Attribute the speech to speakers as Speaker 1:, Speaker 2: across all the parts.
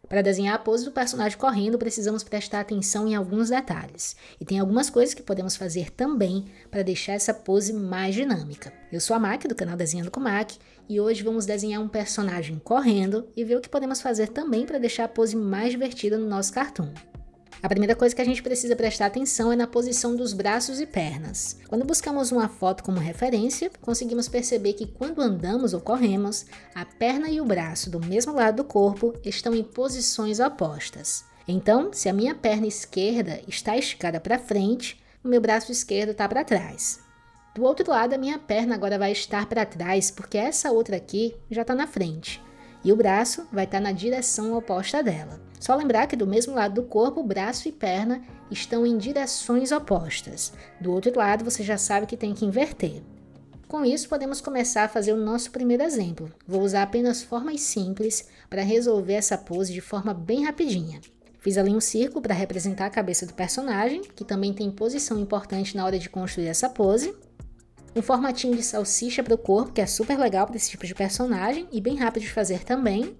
Speaker 1: Para desenhar a pose do personagem correndo, precisamos prestar atenção em alguns detalhes. E tem algumas coisas que podemos fazer também para deixar essa pose mais dinâmica. Eu sou a Mac, do canal Desenhando com Mac, e hoje vamos desenhar um personagem correndo e ver o que podemos fazer também para deixar a pose mais divertida no nosso cartoon. A primeira coisa que a gente precisa prestar atenção é na posição dos braços e pernas. Quando buscamos uma foto como referência, conseguimos perceber que quando andamos ou corremos, a perna e o braço do mesmo lado do corpo estão em posições opostas. Então, se a minha perna esquerda está esticada para frente, o meu braço esquerdo está para trás. Do outro lado, a minha perna agora vai estar para trás porque essa outra aqui já está na frente. E o braço vai estar na direção oposta dela. Só lembrar que do mesmo lado do corpo, braço e perna estão em direções opostas. Do outro lado, você já sabe que tem que inverter. Com isso, podemos começar a fazer o nosso primeiro exemplo. Vou usar apenas formas simples para resolver essa pose de forma bem rapidinha. Fiz ali um círculo para representar a cabeça do personagem, que também tem posição importante na hora de construir essa pose. Um formatinho de salsicha para o corpo, que é super legal para esse tipo de personagem e bem rápido de fazer também.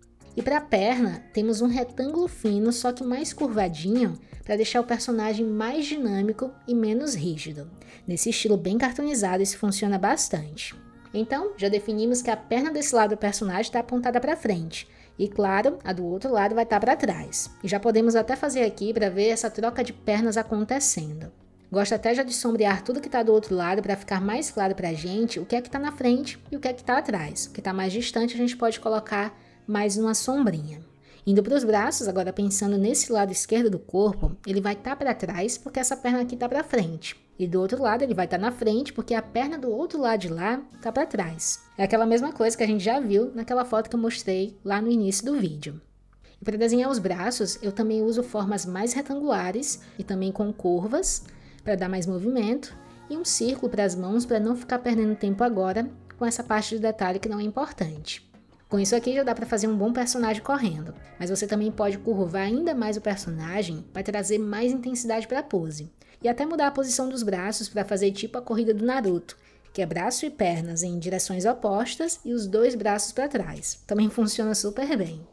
Speaker 1: E para a perna, temos um retângulo fino, só que mais curvadinho, para deixar o personagem mais dinâmico e menos rígido. Nesse estilo bem cartoonizado, isso funciona bastante. Então, já definimos que a perna desse lado do personagem está apontada para frente. E claro, a do outro lado vai estar para trás. E já podemos até fazer aqui para ver essa troca de pernas acontecendo. Gosto até já de sombrear tudo que está do outro lado para ficar mais claro para a gente o que é que está na frente e o que é que está atrás. O que está mais distante a gente pode colocar mais uma sombrinha. Indo para os braços, agora pensando nesse lado esquerdo do corpo, ele vai estar para trás porque essa perna aqui está para frente. E do outro lado ele vai estar na frente porque a perna do outro lado de lá está para trás. É aquela mesma coisa que a gente já viu naquela foto que eu mostrei lá no início do vídeo. E para desenhar os braços, eu também uso formas mais retangulares e também com curvas, para dar mais movimento, e um círculo para as mãos para não ficar perdendo tempo agora com essa parte de detalhe que não é importante. Com isso aqui já dá para fazer um bom personagem correndo, mas você também pode curvar ainda mais o personagem para trazer mais intensidade para a pose, e até mudar a posição dos braços para fazer tipo a corrida do Naruto, que é braço e pernas em direções opostas e os dois braços para trás. Também funciona super bem.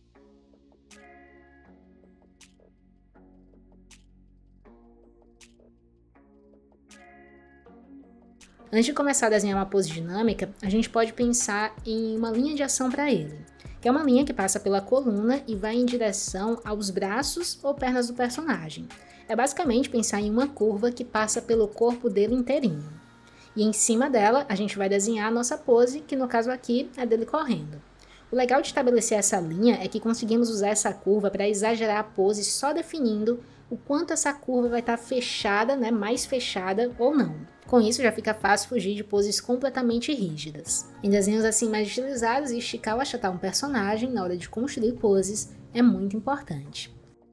Speaker 1: Antes de começar a desenhar uma pose dinâmica, a gente pode pensar em uma linha de ação para ele, que é uma linha que passa pela coluna e vai em direção aos braços ou pernas do personagem. É basicamente pensar em uma curva que passa pelo corpo dele inteirinho. E em cima dela, a gente vai desenhar a nossa pose, que no caso aqui é dele correndo. O legal de estabelecer essa linha é que conseguimos usar essa curva para exagerar a pose só definindo o quanto essa curva vai estar fechada, mais fechada ou não. Com isso já fica fácil fugir de poses completamente rígidas. Em desenhos assim mais estilizados, esticar ou achatar um personagem na hora de construir poses é muito importante.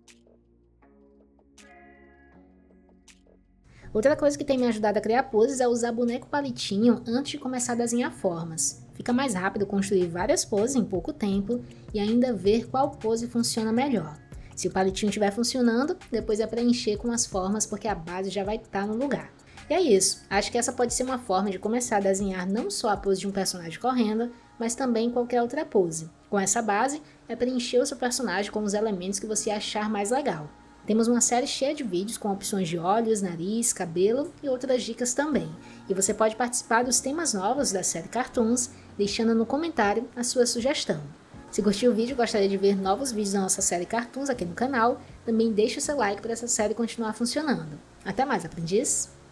Speaker 1: Outra coisa que tem me ajudado a criar poses é usar boneco palitinho antes de começar a desenhar formas. Fica mais rápido construir várias poses em pouco tempo e ainda ver qual pose funciona melhor. Se o palitinho estiver funcionando, depois é preencher com as formas porque a base já vai estar no lugar. E é isso, acho que essa pode ser uma forma de começar a desenhar não só a pose de um personagem correndo, mas também qualquer outra pose. Com essa base, é preencher o seu personagem com os elementos que você achar mais legal. Temos uma série cheia de vídeos com opções de olhos, nariz, cabelo e outras dicas também. E você pode participar dos temas novos da série Cartoons, deixando no comentário a sua sugestão. Se curtiu o vídeo e gostaria de ver novos vídeos da nossa série Cartoons aqui no canal, também deixe o seu like para essa série continuar funcionando. Até mais, aprendiz!